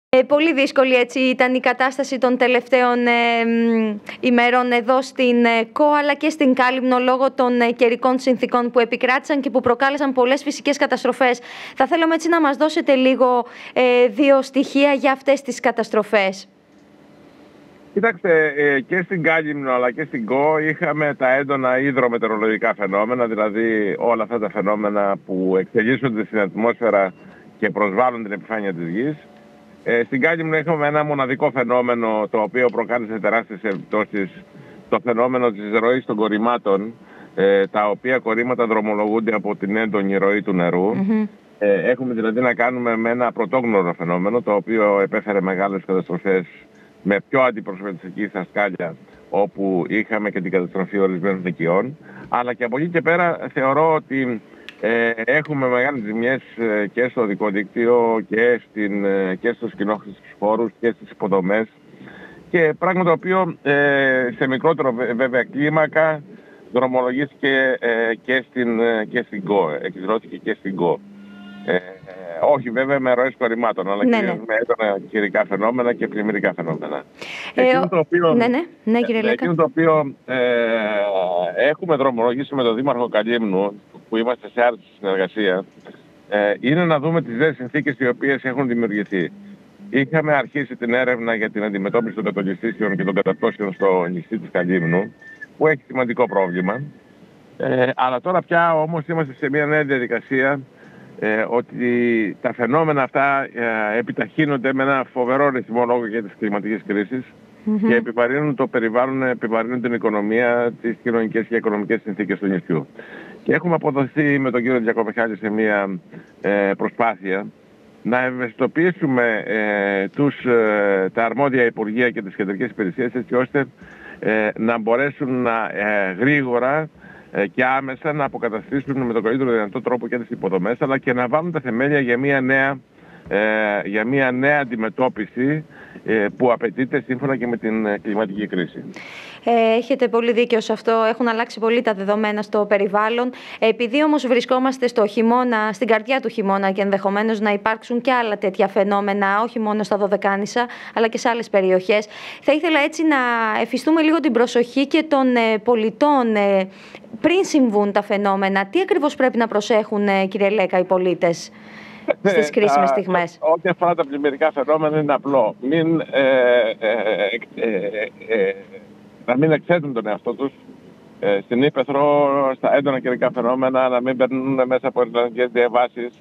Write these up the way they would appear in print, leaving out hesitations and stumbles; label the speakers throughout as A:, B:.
A: Πολύ δύσκολη έτσι ήταν η κατάσταση των τελευταίων ημερών εδώ στην ΚΟ αλλά και στην Κάλυμνο λόγω των καιρικών συνθήκων που επικράτησαν και που προκάλεσαν πολλές φυσικές καταστροφές. Θα θέλαμε έτσι να μας δώσετε λίγο δύο στοιχεία για αυτές τις καταστροφές.
B: Κοιτάξτε, και στην Κάλυμνο αλλά και στην ΚΟ είχαμε τα έντονα υδρομετεωρολογικά φαινόμενα, δηλαδή όλα αυτά τα φαινόμενα που εξελίσσονται στην ατμόσφαιρα και προσβάλλουν την επιφάνεια της γης. Στην Κάλυμνο είχαμε ένα μοναδικό φαινόμενο το οποίο προκάλεσε τεράστιες επιπτώσεις, το φαινόμενο της ροής των κορημάτων, τα οποία κορήματα δρομολογούνται από την έντονη ροή του νερού. Έχουμε δηλαδή να κάνουμε με ένα πρωτόγνωρο φαινόμενο, το οποίο επέφερε μεγάλες καταστροφές με πιο αντιπροσωπευτική Θασκάλια, όπου είχαμε και την καταστροφή ορισμένων οικειών. Αλλά και από εκεί και πέρα θεωρώ ότι έχουμε μεγάλες ζημιές και στο οδικό δίκτυο και στους κοινόχρηστους χώρους και στις υποδομές, και πράγμα το οποίο σε μικρότερο βέβαια κλίμακα δρομολογήθηκε και στην ΚΟ, εκδηλώθηκε και στην ΚΟ. Όχι βέβαια με ροές κορημάτων, αλλά κυρίως με έντονα καιρικά φαινόμενα και πλημμυρικά φαινόμενα. Εκείνο το οποίο έχουμε δρομολογήσει με τον Δήμαρχο Καλύμνου, που είμαστε σε άρρηστη συνεργασία, είναι να δούμε τις νέες συνθήκες οι οποίες έχουν δημιουργηθεί. Είχαμε αρχίσει την έρευνα για την αντιμετώπιση των κατολιστήσεων και των καταπτώσεων στο νησί της Καλύμνου, που έχει σημαντικό πρόβλημα. Αλλά τώρα πια όμως είμαστε σε μια νέα διαδικασία, ότι τα φαινόμενα αυτά επιταχύνονται με ένα φοβερό ρυθμό λόγω για τις κλιματικές κρίσεις και επιβαρύνουν το περιβάλλον, επιβαρύνουν την οικονομία, τις κοινωνικές και οικονομικές συνθήκες του νησιού. Και έχουμε αποδοθεί με τον κύριο Διακομιχάλη σε μια προσπάθεια να ευαισθητοποιήσουμε τα αρμόδια υπουργεία και τις κεντρικές υπηρεσίες, έτσι ώστε να μπορέσουν γρήγορα και άμεσα να αποκαταστήσουν με τον καλύτερο δυνατό τρόπο και τις υποδομές, αλλά και να βάλουν τα θεμέλια για μια νέα αντιμετώπιση που απαιτείται σύμφωνα και με την κλιματική κρίση.
A: Έχετε πολύ δίκιο σε αυτό. Έχουν αλλάξει πολύ τα δεδομένα στο περιβάλλον. Επειδή όμως βρισκόμαστε στο χειμώνα, στην καρδιά του χειμώνα, και ενδεχομένως να υπάρξουν και άλλα τέτοια φαινόμενα, όχι μόνο στα Δωδεκάνησα, αλλά και σε άλλες περιοχές, θα ήθελα έτσι να εφιστούμε λίγο την προσοχή και των πολιτών πριν συμβούν τα φαινόμενα. Τι ακριβώς πρέπει να προσέχουν, κύριε Λέκα, οι πολίτες στις κρίσιμες στιγμές?
B: Ό,τι αφορά τα πλημμυρικά φαινόμενα είναι απλό. Να μην εκθέτουν τον εαυτό τους στην ύπαιθρο, στα έντονα καιρικά φαινόμενα, να μην περνούν μέσα από ελληνικές διαβάσεις,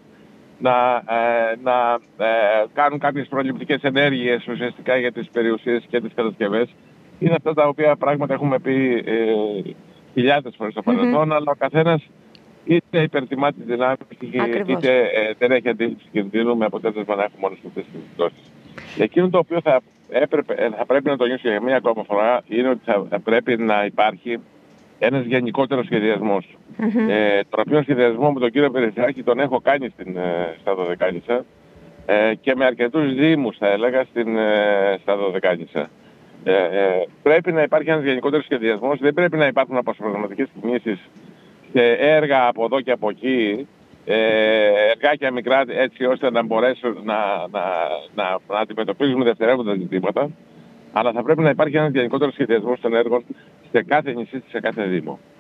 B: να κάνουν κάποιες προληπτικές ενέργειες ουσιαστικά για τις περιουσίες και τις κατασκευές. Είναι αυτά τα οποία πράγματα έχουμε πει χιλιάδες φορές στο παρελθόν, αλλά ο καθένας είτε υπερτιμά τις δυνάμεις, είτε δεν έχει αντίληψη κινδύνου, με αποτέλεσμα να έχουμε όλες αυτές τις επιπτώσεις. Εκείνο το οποίο θα πρέπει να τονίσω για μία ακόμα φορά είναι ότι θα πρέπει να υπάρχει ένας γενικότερος σχεδιασμός. Τον οποίο σχεδιασμό με τον κύριο Περισιάρχη τον έχω κάνει στα Δωδεκάνησα και με αρκετούς δήμους, θα έλεγα, στα Δωδεκάνησα. Πρέπει να υπάρχει ένας γενικότερος σχεδιασμός, δεν πρέπει να υπάρχουν αποσπασματικές κινήσεις σε έργα από εδώ και από εκεί, εργάκια μικρά, έτσι ώστε να μπορέσουν να αντιμετωπίζουμε δευτερεύοντα ζητήματα, αλλά θα πρέπει να υπάρχει ένας γενικότερος σχεδιασμός των έργων σε κάθε νησί, σε κάθε δήμο.